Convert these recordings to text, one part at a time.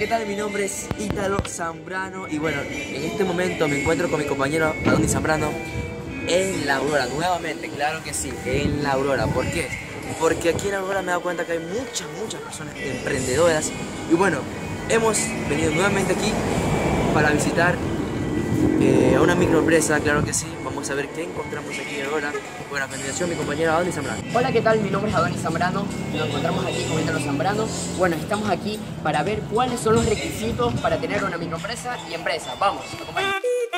¿qué tal? Mi nombre es Ítalo Zambrano y bueno, en este momento me encuentro con mi compañero Adonis Zambrano en La Aurora, nuevamente, claro que sí, en La Aurora. ¿Por qué? Porque aquí en La Aurora me he dado cuenta que hay muchas personas emprendedoras y bueno, hemos venido nuevamente aquí para visitar a una microempresa, claro que sí. Vamos a ver qué encontramos aquí ahora. Bueno, a continuación mi compañero Adonis Zambrano. Hola, ¿qué tal? Mi nombre es Adonis Zambrano. Nos encontramos aquí con Ítalo Zambrano. Bueno, estamos aquí para ver cuáles son los requisitos para tener una microempresa y empresa. Vamos, acompáñanos.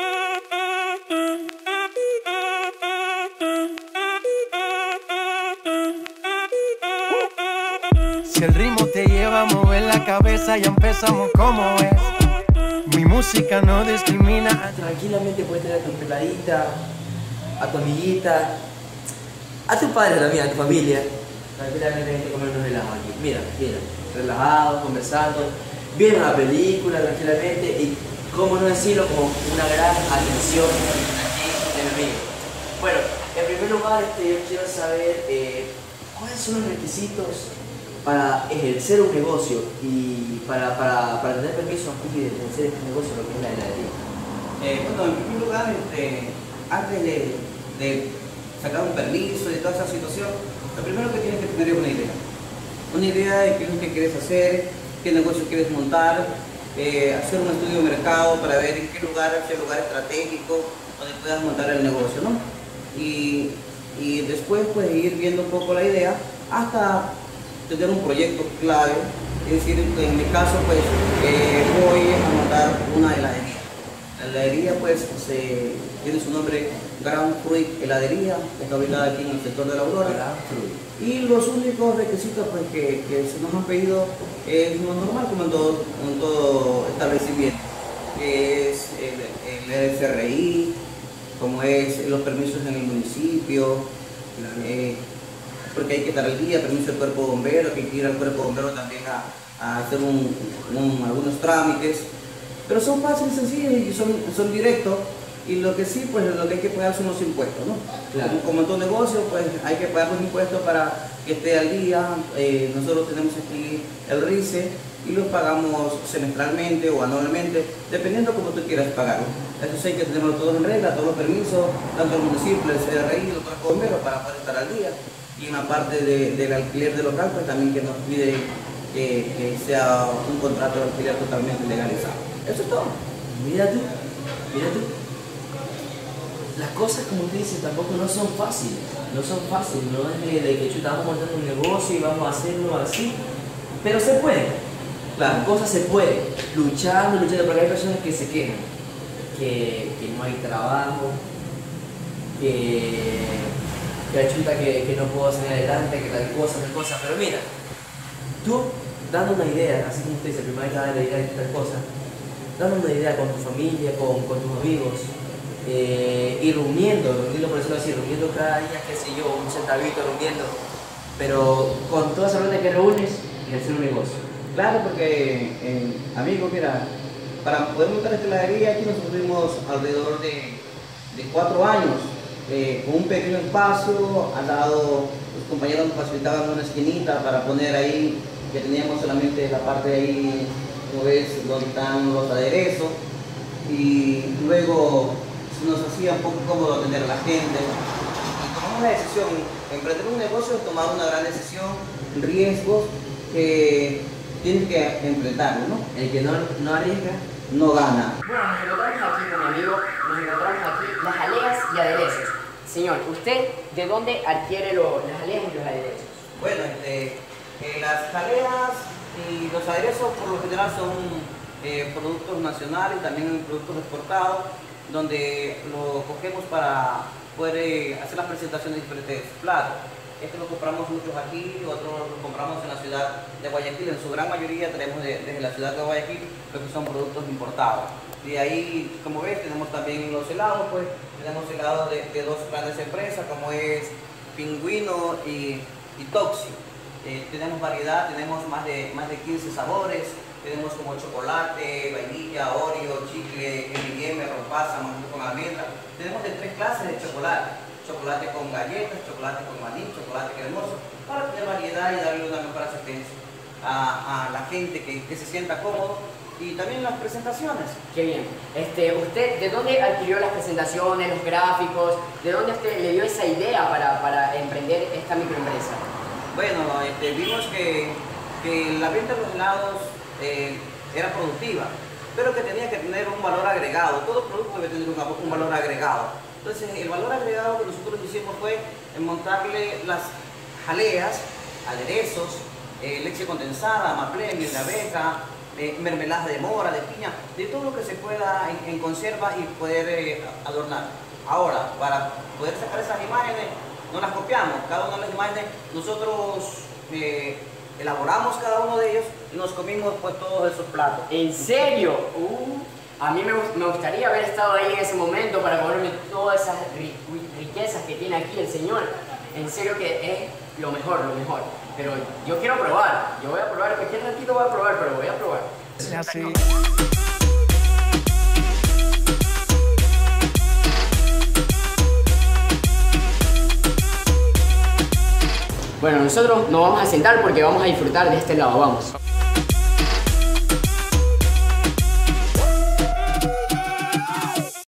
Si el ritmo te lleva a mover la cabeza, ya empezamos como es. Mi música no discrimina. Tranquilamente puedes tener a tu peladita, a tu amiguita, a tu padre también, a tu familia. Tranquilamente hay que comer unos helados aquí. Mira, relajados, conversando, viendo una película tranquilamente y, cómo no decirlo, con una gran atención aquí de mi amigo. Bueno, en primer lugar yo quiero saber cuáles son los requisitos para ejercer un negocio y para tener permiso aquí de ejercer este negocio, lo que es la heladería. Bueno, en primer lugar, antes de sacar un permiso y de toda esa situación, lo primero que tienes que tener es una idea. Una idea de qué es lo que quieres hacer, qué negocio quieres montar, hacer un estudio de mercado para ver en qué lugar es el lugar estratégico donde puedas montar el negocio, ¿no? Y después pues ir viendo un poco la idea hasta tener un proyecto clave. Es decir, en mi caso pues voy a montar una heladería. La heladería pues tiene su nombre Grand Fruit Heladería, está ubicada aquí en el sector de La Aurora. Y los únicos requisitos pues, que se nos han pedido es lo normal como en todo establecimiento, que es el SRI, como es los permisos en el municipio, porque hay que estar al día, permiso del cuerpo bombero, que hay que ir al cuerpo bombero también a hacer algunos trámites, pero son fáciles, sencillos y son directos. Y lo que sí, pues lo que hay que pagar son los impuestos, ¿no? Claro. Como en todo negocio, pues hay que pagar los impuestos para que esté al día. Nosotros tenemos aquí el RICE y los pagamos semestralmente o anualmente, dependiendo como tú quieras pagarlo. Eso sí hay que tenerlo todo en regla, todos los permisos, tanto el municipio, el CRI, los cuerpos bomberos, para poder estar al día. Y una parte del alquiler del local, pues también que nos pide que sea un contrato de alquiler totalmente legalizado. Eso es todo. Mira tú. Las cosas, como tú dices, tampoco no son fáciles, no es de que chuta, vamos a montar un negocio y vamos a hacerlo así, pero se puede, las cosas se pueden, luchando, porque hay personas que se quejan, que no hay trabajo, que chuta que no puedo salir adelante, que tal cosa, pero mira, tú dando una idea, así como usted dice, primero hay que darle la idea de tal cosa, dando una idea con tu familia, con tus amigos, y reuniendo, por decirlo así, reuniendo cada día, qué sé yo, un centavito reuniendo, pero con toda esa orden que reúnes y hacer un negocio. Claro, porque, amigos, mira, para poder montar esta heladería aquí nosotros tuvimos alrededor de 4 años, con un pequeño espacio. Al lado, los compañeros nos facilitaban una esquinita para poner ahí, que teníamos solamente la parte de ahí, como ves, donde están los aderezos, y luego nos hacía un poco cómodo atender a la gente. Y tomamos una decisión, emprender un negocio es tomar una gran decisión, riesgos que tienes que enfrentarlo, ¿no? El que no arriesga, no gana. Bueno, nos encontramos aquí con mi amigo, nos encontramos aquí las jaleas y aderezos. Señor, ¿usted de dónde adquiere las jaleas y los aderezos? Bueno, las jaleas y los aderezos por lo general son productos nacionales y también productos exportados, donde lo cogemos para poder hacer las presentaciones de diferentes platos. Este lo compramos muchos aquí, otros lo compramos en la ciudad de Guayaquil. En su gran mayoría tenemos desde la ciudad de Guayaquil lo que son productos importados. De ahí, como ves, tenemos también los helados, pues tenemos helados de dos grandes empresas, como es Pingüino y Toxi. Tenemos variedad, tenemos más de 15 sabores. Tenemos como chocolate, vainilla, Oreo, chicle, M&M, rompaza, mango con almendra. Tenemos de 3 clases de chocolate. Chocolate con galletas, chocolate con maní, chocolate cremoso, para tener variedad y darle una mejor asistencia a la gente que se sienta cómodo y también las presentaciones. Qué bien. ¿Usted de dónde adquirió las presentaciones, los gráficos? ¿De dónde usted le dio esa idea para emprender esta microempresa? Bueno, vimos que la venta de los helados era productiva, pero que tenía que tener un valor agregado. Todo producto debe tener un valor agregado. Entonces, el valor agregado que nosotros hicimos fue montarle las jaleas, aderezos, leche condensada, maple, miel de abeja, mermelada de mora, de piña, de todo lo que se pueda en conserva y poder adornar. Ahora, para poder sacar esas imágenes, no las copiamos. Cada una de las imágenes nosotros elaboramos cada uno de ellos y nos comimos pues todos esos platos. ¿En serio? A mí me gustaría haber estado ahí en ese momento para comerme todas esas riquezas que tiene aquí el señor. En serio que es lo mejor, lo mejor. Pero yo quiero probar. Yo voy a probar, cualquier ratito voy a probar, pero voy a probar. Así. Bueno, nosotros nos vamos a sentar porque vamos a disfrutar de este lado, vamos.